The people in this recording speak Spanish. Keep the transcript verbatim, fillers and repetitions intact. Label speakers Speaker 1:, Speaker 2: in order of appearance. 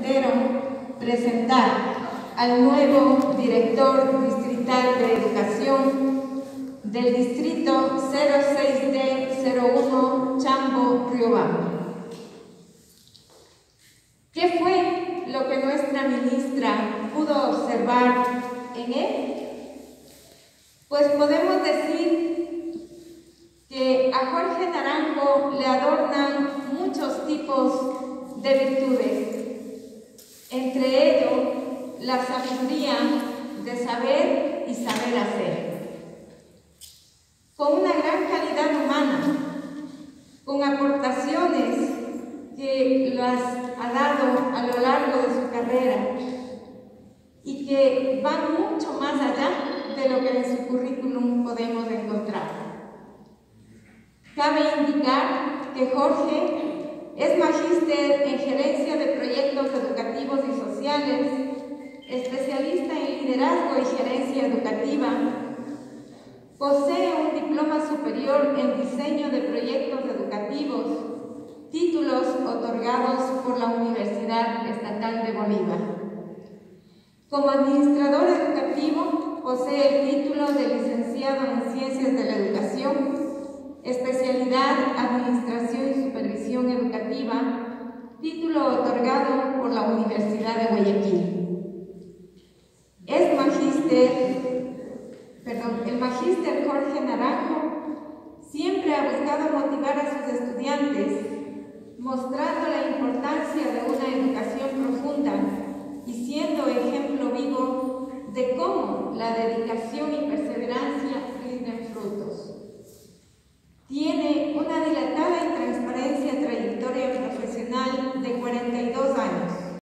Speaker 1: placentero presentar al nuevo director distrital de educación del distrito cero seis D cero uno Chambo, Riobamba. ¿Qué fue lo que nuestra ministra pudo observar en él? Pues podemos decir que a Jorge Naranjo le adornan muchos tipos de virtudes, entre ellos la sabiduría de saber y saber hacer, con una gran calidad humana, con aportaciones que las ha dado a lo largo de su carrera y que van mucho más allá de lo que en su currículum podemos encontrar. Cabe indicar que Jorge es magíster en gerencia de proyectos educativos y sociales, especialista en liderazgo y gerencia educativa, posee un diploma superior en diseño de proyectos educativos, títulos otorgados por la Universidad Estatal de Bolívar. Como administrador educativo, posee el título de licenciado en Ciencias de la Educación, especialidad Administración y Supervisión Educativa, título otorgado